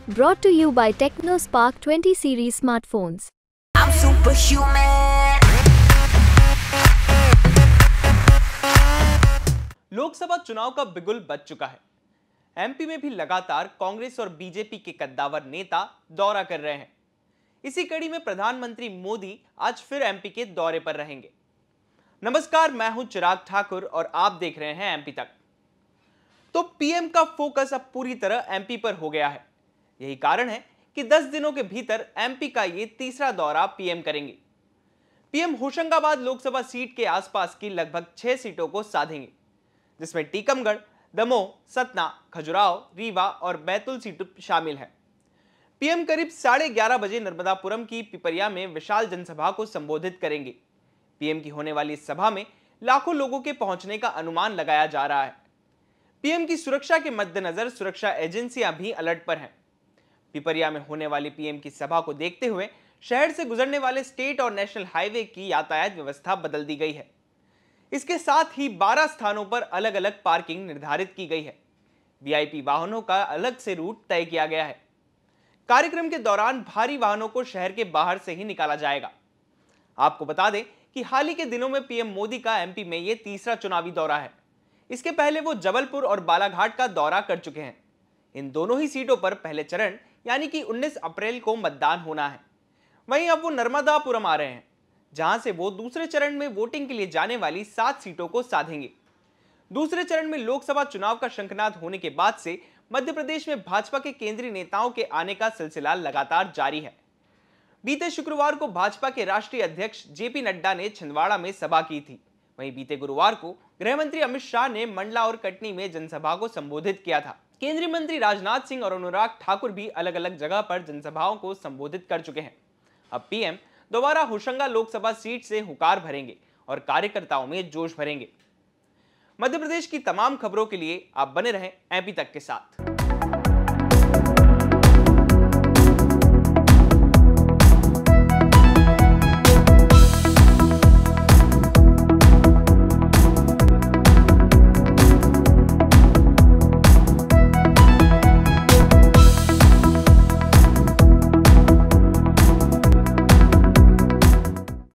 Brought to you by TechnoSpark 20 series smartphones. I'm superhuman. Lok Sabha चुनाव का बिगुल बज चुका है। एमपी में भी लगातार कांग्रेस और बीजेपी के कद्दावर नेता दौरा कर रहे हैं। इसी कड़ी में प्रधानमंत्री मोदी आज फिर एमपी के दौरे पर रहेंगे। नमस्कार, मैं हूं चिराग ठाकुर और आप देख रहे हैं एमपी तक। तो पीएम का फोकस अब पूरी तरह एमपी पर हो गया है। यही कारण है कि 10 दिनों के भीतर एमपी का ये तीसरा दौरा पीएम करेंगे। पीएम होशंगाबाद लोकसभा सीट के आसपास की लगभग 6 सीटों को साधेंगे, जिसमें टीकमगढ़, दमोह, सतना, खजुराहो, रीवा और बैतूल सीट शामिल है। पीएम करीब 11:30 बजे नर्मदापुरम की पिपरिया में विशाल जनसभा को संबोधित करेंगे। पीएम की होने वाली इस सभा में लाखों लोगों के पहुंचने का अनुमान लगाया जा रहा है। पीएम की सुरक्षा के मद्देनजर सुरक्षा एजेंसियां भी अलर्ट पर हैं। पिपरिया में होने वाली पीएम की सभा को देखते हुए शहर से गुजरने वाले स्टेट और नेशनल हाईवे की यातायात व्यवस्था बदल दी गई है। इसके साथ ही 12 स्थानों पर अलग अलग पार्किंग निर्धारित की गई है। वीआईपी वाहनों का अलग से रूट तय किया गया है। कार्यक्रम के दौरान भारी वाहनों को शहर के बाहर से ही निकाला जाएगा। आपको बता दें कि हाल ही के दिनों में पीएम मोदी का एमपी में यह तीसरा चुनावी दौरा है। इसके पहले वो जबलपुर और बालाघाट का दौरा कर चुके हैं। इन दोनों ही सीटों पर पहले चरण यानी कि 19 अप्रैल को मतदान होना है। वहीं अब वो नर्मदापुरम आ रहे हैं, जहां से वो दूसरे चरण में वोटिंग के लिए जाने वाली 7 सीटों को साधेंगे। दूसरे चरण में लोकसभा चुनाव का शंखनाद होने के बाद से मध्य प्रदेश में भाजपा के केंद्रीय नेताओं के आने का सिलसिला लगातार जारी है। बीते शुक्रवार को भाजपा के राष्ट्रीय अध्यक्ष जेपी नड्डा ने छिंदवाड़ा में सभा की थी। वहीं बीते गुरुवार को गृह मंत्री अमित शाह ने मंडला और कटनी में जनसभा को संबोधित किया था। केंद्रीय मंत्री राजनाथ सिंह और अनुराग ठाकुर भी अलग अलग जगह पर जनसभाओं को संबोधित कर चुके हैं। अब पीएम दोबारा होशंगाबाद लोकसभा सीट से हुंकार भरेंगे और कार्यकर्ताओं में जोश भरेंगे। मध्य प्रदेश की तमाम खबरों के लिए आप बने रहें एमपी तक के साथ।